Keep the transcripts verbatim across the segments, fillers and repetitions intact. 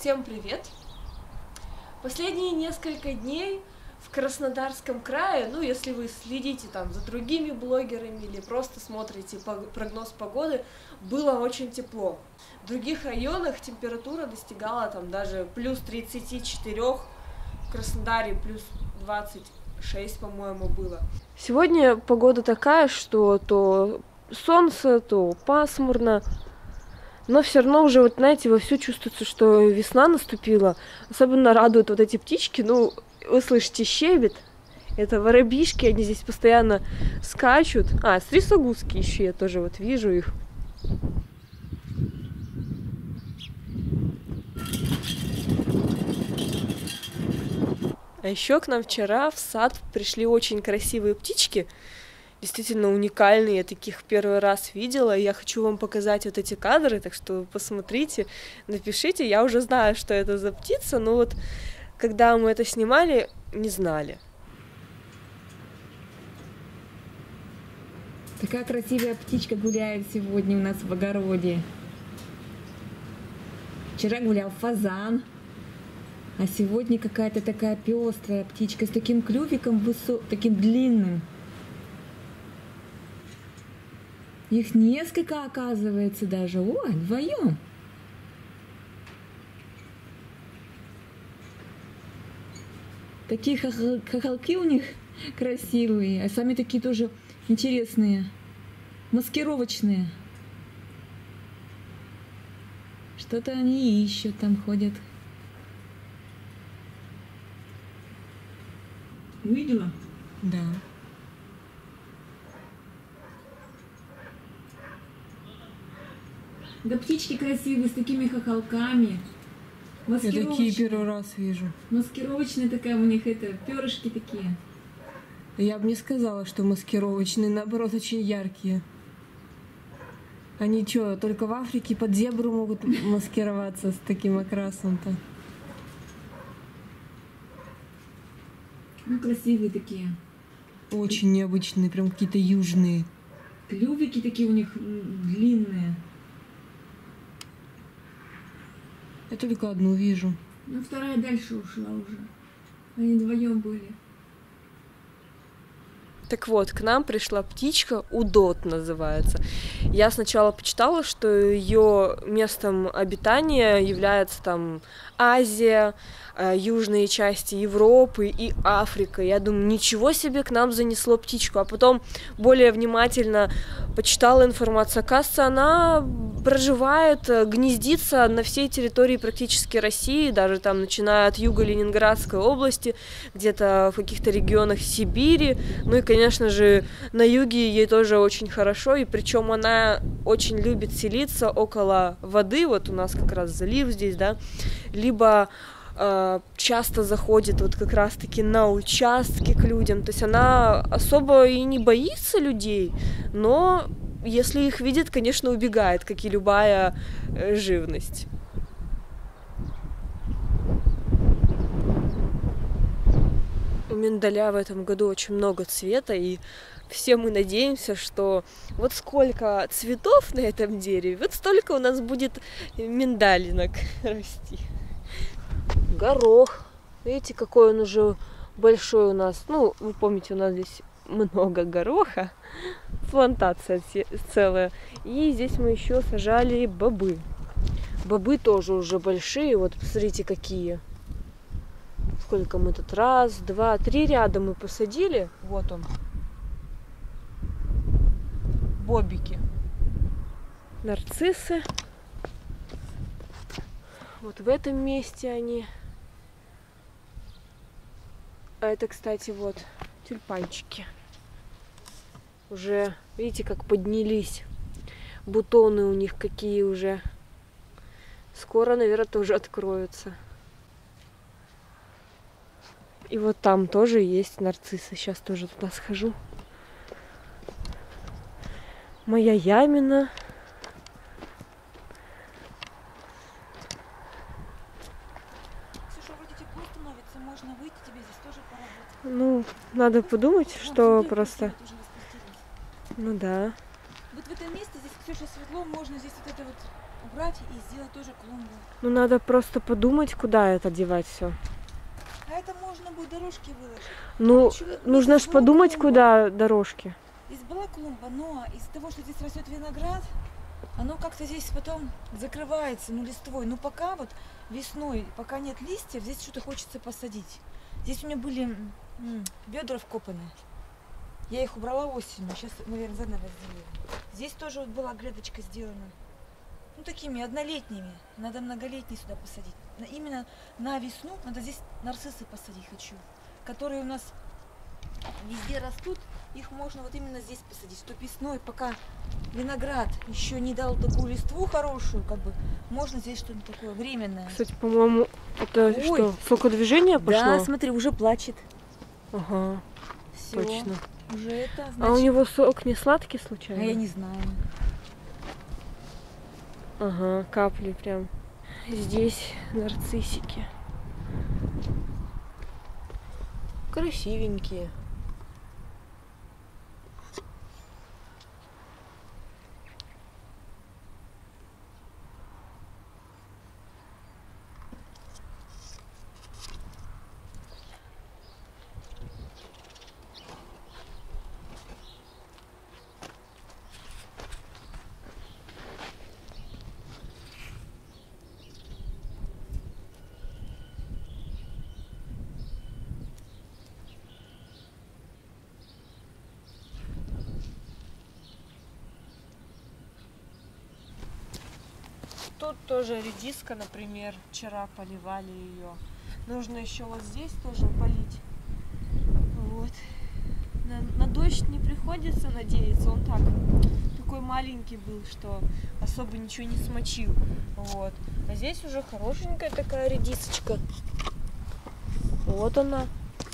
Всем привет! Последние несколько дней в Краснодарском крае, ну если вы следите там за другими блогерами или просто смотрите прогноз погоды, было очень тепло. В других районах температура достигала там даже плюс тридцать четыре, в Краснодаре плюс двадцать шесть, по-моему, было. Сегодня погода такая, что то солнце, то пасмурно. Но все равно уже, вот знаете, вовсю чувствуется, что весна наступила. Особенно радуют вот эти птички. Ну, вы слышите щебет. Это воробьишки, они здесь постоянно скачут. А, стрисогузки еще я тоже вот вижу их. А еще к нам вчера в сад пришли очень красивые птички. Действительно уникальные, я таких первый раз видела, и я хочу вам показать вот эти кадры, так что посмотрите, напишите, я уже знаю, что это за птица, но вот когда мы это снимали, не знали. Такая красивая птичка гуляет сегодня у нас в огороде. Вчера гулял фазан, а сегодня какая-то такая пестрая птичка с таким клювиком высоким, таким длинным. Их несколько, оказывается, даже. О, вдвоем. Такие хохолки у них красивые, а сами такие тоже интересные, маскировочные. Что-то они ищут, там ходят. Увидела? Да. Да птички красивые, с такими хохолками. Я такие первый раз вижу. Маскировочная такая у них, это, перышки такие. Я бы не сказала, что маскировочные, наоборот, очень яркие. Они что, только в Африке под зебру могут маскироваться с таким окрасом-то? Ну, красивые такие. Очень необычные, прям какие-то южные. Клювики такие у них длинные. Я только одну вижу. Ну, вторая дальше ушла уже. Они вдвоем были. Так вот, к нам пришла птичка, удот называется. Я сначала почитала, что ее местом обитания является там Азия, южные части Европы и Африка. Я думаю, ничего себе, к нам занесло птичку. А потом более внимательно почитала информацию. Оказывается, она проживает, гнездится на всей территории практически России, даже там начиная от юга Ленинградской области, где-то в каких-то регионах Сибири. Ну и, конечно же, на юге ей тоже очень хорошо, и причем она очень любит селиться около воды. Вот у нас как раз залив здесь, да, либо часто заходит вот как раз-таки на участки к людям, то есть она особо и не боится людей, но если их видит, конечно, убегает, как и любая живность. У миндаля в этом году очень много цвета, и все мы надеемся, что вот сколько цветов на этом дереве, вот столько у нас будет миндалинок расти. Горох. Видите, какой он уже большой у нас. Ну, вы помните, у нас здесь много гороха. Плантация целая. И здесь мы еще сажали бобы. Бобы тоже уже большие. Вот посмотрите, какие. Сколько мы тут? Раз, два, три ряда мы посадили. Вот он. Бобики. Нарциссы. Вот в этом месте они. А это, кстати, вот тюльпанчики. Уже, видите, как поднялись. Бутоны у них какие уже. Скоро, наверное, тоже откроются. И вот там тоже есть нарциссы. Сейчас тоже туда схожу. Моя ямина. Ну, надо подумать, вот, что просто... Ну да. Вот в этом месте здесь, Ксюша, светло, можно здесь вот это вот убрать и сделать тоже клумбу. Ну надо просто подумать, куда это девать все. А это можно будет дорожки выложить. Ну, Почему? нужно Здесь ж была подумать, клумба. куда дорожки. Здесь была клумба, но из-за того, что здесь растет виноград, оно как-то здесь потом закрывается, ну, листвой. Ну, пока вот весной, пока нет листьев, здесь что-то хочется посадить. Здесь у меня были м, бедра вкопаны. Я их убрала осенью, сейчас, наверное, заново сделаю. Здесь тоже вот была грядочка сделана. Ну, такими однолетними. Надо многолетние сюда посадить. На- Именно на весну надо здесь нарциссы посадить хочу, которые у нас везде растут. Их можно вот именно здесь посадить, чтобы весной, пока виноград еще не дал такую листву хорошую, как бы, можно здесь что-то такое временное. Кстати, по-моему, это Ой. что, сокодвижение пошло? Да, смотри, уже плачет. Ага, Все, точно. уже это, значит... А у него сок не сладкий А случайно? я не знаю. Ага, капли прям. Здесь нарциссики. Красивенькие. Тут тоже редиска, например, вчера поливали ее. Нужно еще вот здесь тоже полить. Вот. На, на дождь не приходится надеяться, он так такой маленький был, что особо ничего не смочил. Вот. А здесь уже хорошенькая такая редисочка. Вот она.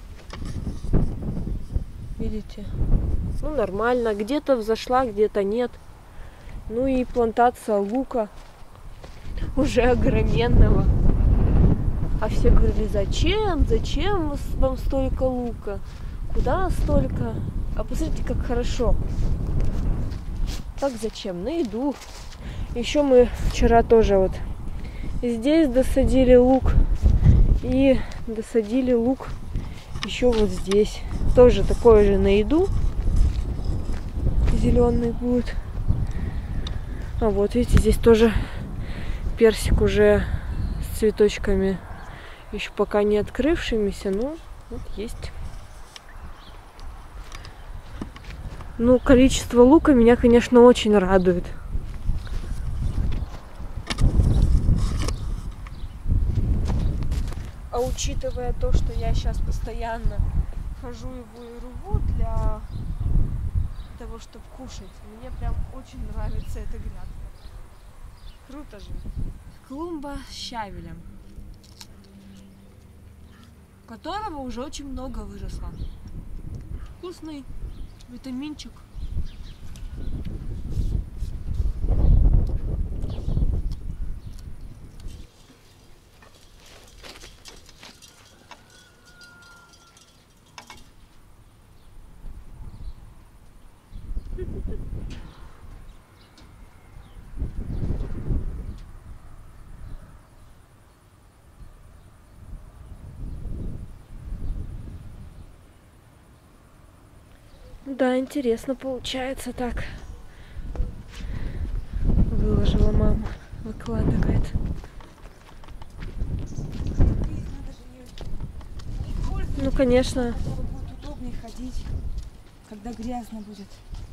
Видите? Ну, нормально. Где-то взошла, где-то нет. Ну и плантация лука. Уже огроменного. А все говорили, зачем, зачем вам столько лука? Куда столько? А посмотрите, как хорошо. Так зачем? На еду. Еще мы вчера тоже вот здесь досадили лук. И досадили лук еще вот здесь. Тоже такой же на еду. Зеленый будет. А вот видите, здесь тоже персик уже с цветочками, еще пока не открывшимися, но вот есть. Ну, количество лука меня, конечно, очень радует. А учитывая то, что я сейчас постоянно хожу его и рву для того, чтобы кушать, мне прям очень нравится эта грядка. Круто же. Клумба с щавелем, которого уже очень много выросло. Вкусный витаминчик. Да, интересно получается так. Выложила мама, выкладывает. Ну, конечно. Будет удобнее ходить, когда грязно будет.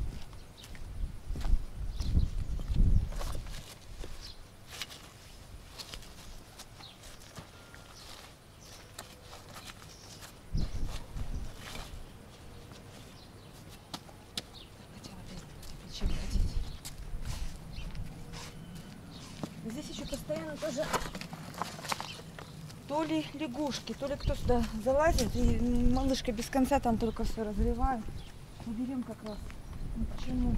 Здесь еще постоянно тоже то ли лягушки, то ли кто сюда залазит, и малышка без конца там только все разливает. Уберем как раз. Ну, почему?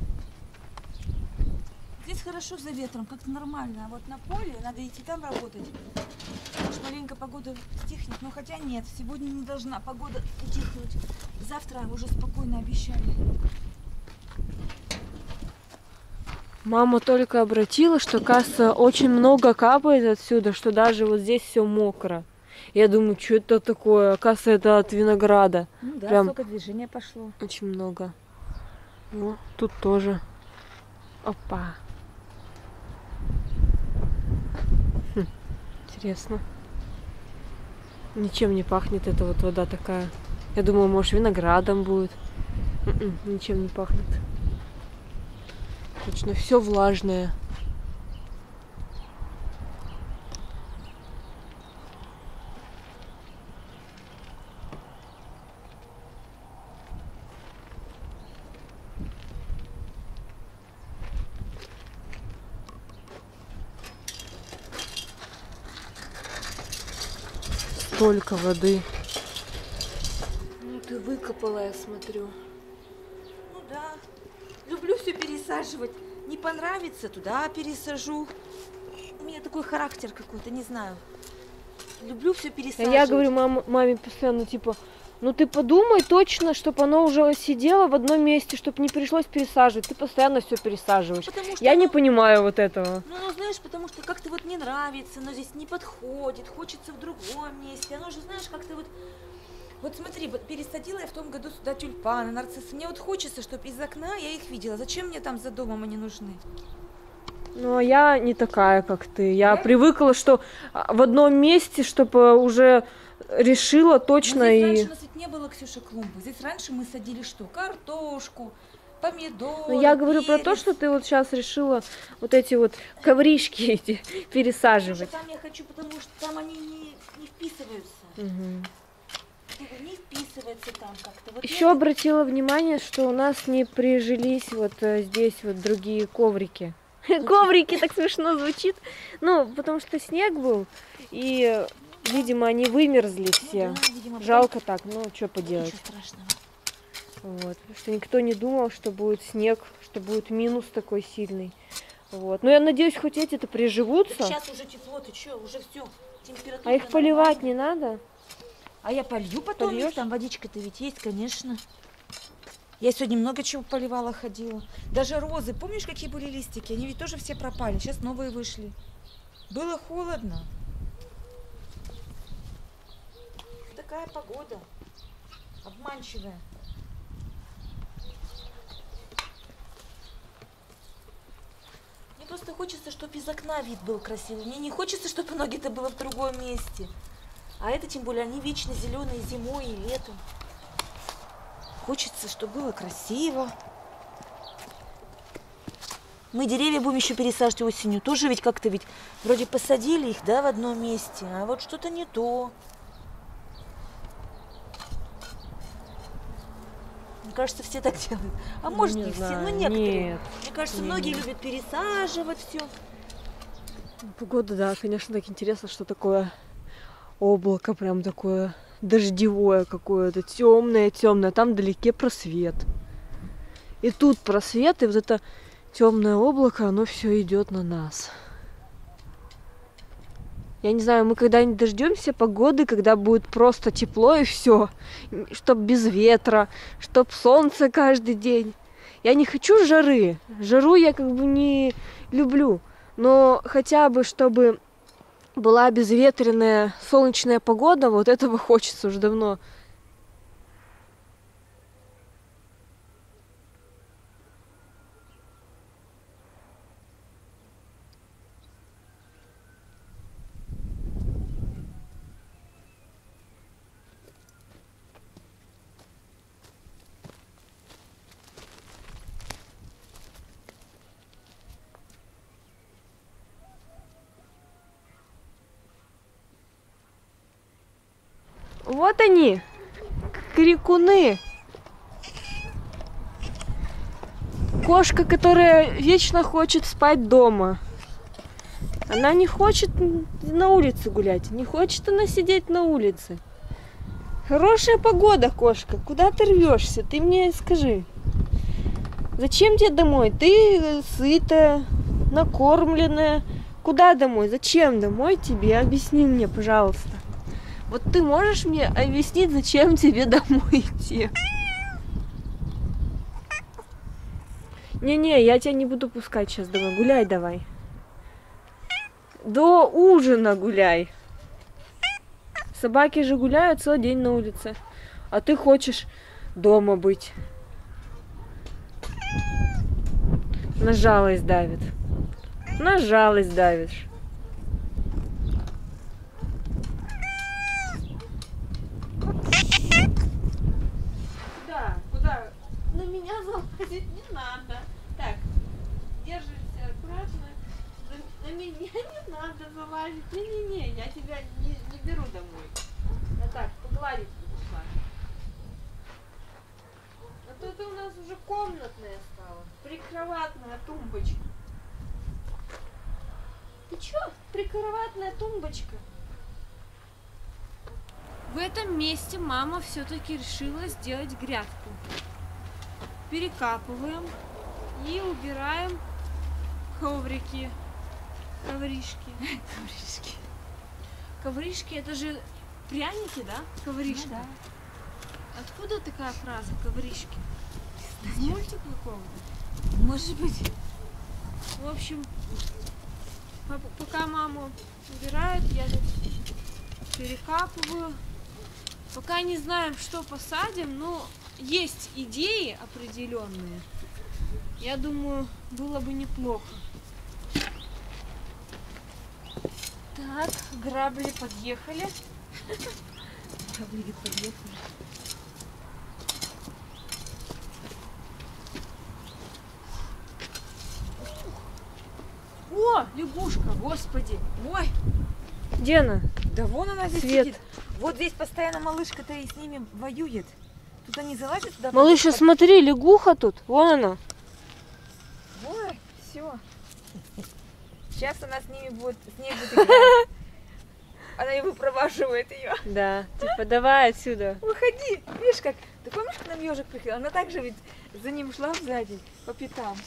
Здесь хорошо за ветром, как-то нормально, а вот на поле надо идти там работать. Может, маленько погода стихнет, но хотя нет, сегодня не должна погода утихнуть. Завтра уже спокойно обещали. Мама только обратила, что, кажется, очень много капает отсюда, что даже вот здесь все мокро. Я думаю, что это такое? Оказывается, это от винограда. Ну да, Прям столько движения пошло. очень много. Ну, тут тоже. Опа. Хм, интересно. Ничем не пахнет эта вот вода такая. Я думала, может, виноградом будет. М-м, ничем не пахнет. Точно, все влажное. Столько воды. Ну ты выкопала, я смотрю. Ну да. Люблю все пересаживать. Не понравится, туда пересажу. У меня такой характер какой-то, не знаю. Люблю все пересаживать. Я говорю мам, маме постоянно, типа, ну ты подумай точно, чтобы оно уже сидело в одном месте, чтобы не пришлось пересаживать. Ты постоянно все пересаживаешь. Потому что Я оно... не понимаю вот этого. Ну, ну, знаешь, потому что как-то вот не нравится, но здесь не подходит, хочется в другом месте. Оно же, знаешь, как-то вот... Вот смотри, вот пересадила я в том году сюда тюльпаны, нарциссы. Мне вот хочется, чтобы из окна я их видела. Зачем мне там за домом они нужны? Ну, а я не такая, как ты. Я да? привыкла, что в одном месте, чтобы уже решила точно. Но здесь и... раньше у нас ведь не было, Ксюша, клумбы. Здесь раньше мы садили что? Картошку, помидоры, Ну, я говорю перец. про то, что ты вот сейчас решила вот эти вот ковришки эти пересаживать. Слушай, там я хочу, потому что там они не, не вписываются. Угу. Не вписывается там как-то. Вот Еще я... обратила внимание, что у нас не прижились вот здесь вот другие коврики. Коврики так смешно звучит. Ну, потому что снег был, и, видимо, они вымерзли все. Ну, да, видимо, жалко так, ну, что поделать. Ничего страшного. Вот, потому что никто не думал, что будет снег, что будет минус такой сильный. Вот. Но я надеюсь, хоть эти-то приживутся. Сейчас уже тепло, ты что, уже все. Температура. А их поливать не надо? А я полью потом, Польёшь? там водичка-то ведь есть, конечно. Я сегодня много чего поливала, ходила. Даже розы, помнишь, какие были листики? Они ведь тоже все пропали, сейчас новые вышли. Было холодно. Такая погода, обманчивая. Мне просто хочется, чтобы из окна вид был красивый. Мне не хочется, чтобы ноги-то было в другом месте. А это, тем более, они вечно зеленые зимой и летом. Хочется, чтобы было красиво. Мы деревья будем еще пересаживать осенью. Тоже ведь как-то ведь вроде посадили их, да, в одном месте. А вот что-то не то. Мне кажется, все так делают. А Ну, может, не не все, знаю. но некоторые. Нет. Мне кажется, Нет. многие любят пересаживать все. Погода, да, конечно, так интересно, что такое облако, прям такое дождевое какое-то, темное, темное. Там вдалеке просвет. И тут просвет, и вот это темное облако, оно все идет на нас. Я не знаю, мы когда-нибудь дождемся погоды, когда будет просто тепло и все, чтоб без ветра, чтоб солнце каждый день. Я не хочу жары. Жару я как бы не люблю. Но хотя бы, чтобы была безветренная солнечная погода, вот этого хочется уже давно. Вот они, крикуны. Кошка, которая вечно хочет спать дома. Она не хочет на улице гулять, не хочет она сидеть на улице. Хорошая погода, кошка. Куда ты рвешься? Ты мне скажи. Зачем тебе домой? Ты сытая, накормленная. Куда домой? Зачем домой тебе? Объясни мне, пожалуйста. Вот ты можешь мне объяснить, зачем тебе домой идти? Не-не, я тебя не буду пускать сейчас, давай, гуляй давай. До ужина гуляй. Собаки же гуляют целый день на улице. А ты хочешь дома быть. На жалость давит. На жалость давишь. Куда? Куда? На меня залазить не надо. Так, держите аккуратно. На, на меня не надо залазить. Не-не-не, я тебя не, не беру домой. Я так, погладить буду с вами. А то это у нас уже комнатная стала. Прикроватная тумбочка. Ты чё? Прикроватная тумбочка. В этом месте мама все-таки решила сделать грядку. Перекапываем и убираем коврики. Ковришки. Ковришки. Ковришки, это же пряники, да? Ковришка. Ну, да. Откуда такая фраза ковришки? Из мультика какого-то? Может быть. В общем, пока мама убирает, я тут перекапываю. Пока не знаем, что посадим, но есть идеи определенные. Я думаю, было бы неплохо. Так, грабли подъехали. Грабли подъехали. О, лягушка, господи. Ой, где она? да вон она здесь Свет. сидит. Вот здесь постоянно малышка-то и с ними воюет. Тут они залазят туда. Малыша, под... смотри, лягуха тут. Вон она. Ой, все. Сейчас она с ними будет, с ней будет играть. Она и выпроваживает ее. Да, типа давай отсюда. Выходи. Видишь как? Ты помнишь, как нам ежик приходил? Она также ведь за ним шла сзади, по пятам.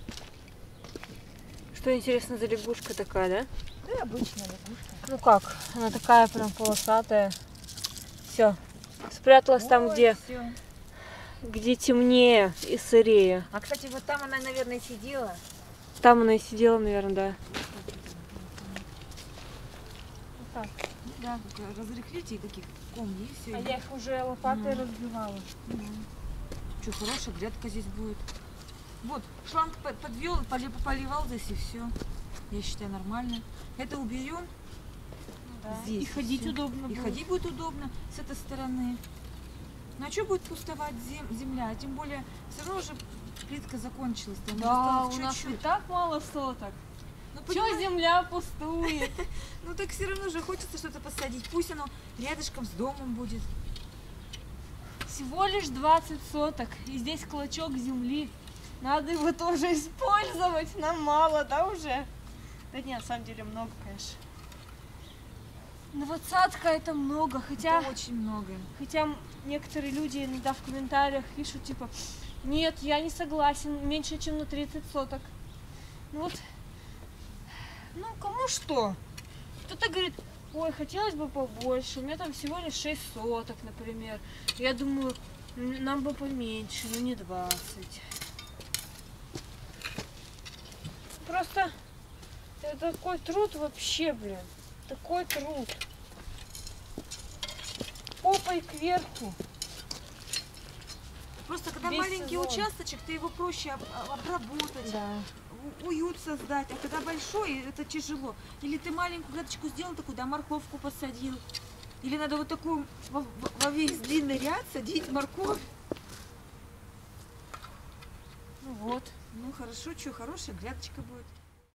Что интересно за лягушка такая, да? Да, обычная лягушка. Ну как? Она такая прям полосатая. Все. Спряталась там, Ой, где, всё. где темнее и сырее. А, кстати, вот там она, наверное, сидела. Там она и сидела, наверное, да. Вот так. Да, разрыхлите таких комни и все. А я их уже лопатой Ну. разбивала. Что, хорошая грядка здесь будет. Вот, шланг под- подвел, поли- поливал здесь и все. Я считаю, нормально. Это уберем. Да. Здесь И ходить всё. удобно И будет. ходить будет удобно с этой стороны. Ну а что будет пустовать зем- земля? Тем более, все равно уже плитка закончилась. Там Да, у осталось нас и чуть-чуть. так мало соток. Ну, Чё понимаешь, земля пустует? ну так все равно же хочется что-то посадить. Пусть оно рядышком с домом будет. Всего лишь двадцать соток. И здесь клочок земли. Надо его тоже использовать. Нам мало, да, уже? Да нет, на самом деле много, конечно. Двадцатка это много, хотя, Это очень много. хотя некоторые люди иногда в комментариях пишут, типа, нет, я не согласен, меньше, чем на тридцать соток. Ну вот, ну кому что? Кто-то говорит, ой, хотелось бы побольше, у меня там всего лишь шесть соток, например. Я думаю, м, нам бы поменьше, но не двадцать. Просто это такой труд вообще, блин. Такой труд. Попой кверху. Просто когда Весь маленький сезон. участочек, ты его проще об- обработать, Да. у- уют создать. А когда большой, это тяжело. Или ты маленькую грядочку сделал такую, да, морковку посадил. Или надо вот такую во, во- во весь длинный ряд садить морковь. Ну вот. Ну хорошо, что, хорошая грядочка будет.